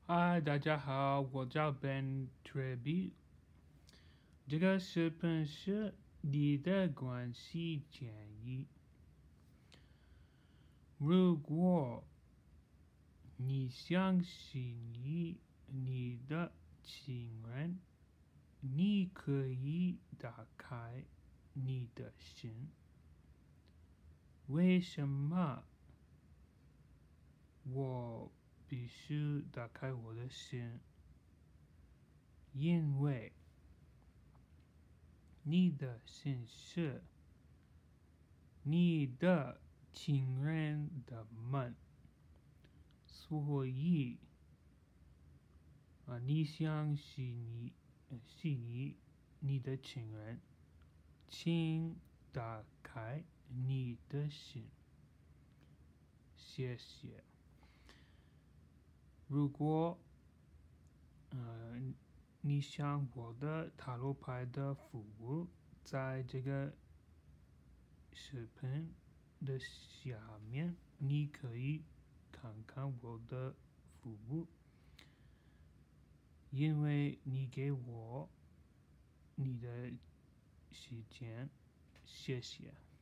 嗨，大家好，我叫 Ben Trebi。这个视频是你的关系建议。如果你相信你的亲人，你可以打开你的心。为什么我必须打开我的心？因为你的心是你的亲人的门，所以你相信你的亲人，请打开你的心。谢谢。如果你想我的塔罗牌的服务，在这个视频的下面，你可以看看我的服务，因为你给我你的时间，谢谢。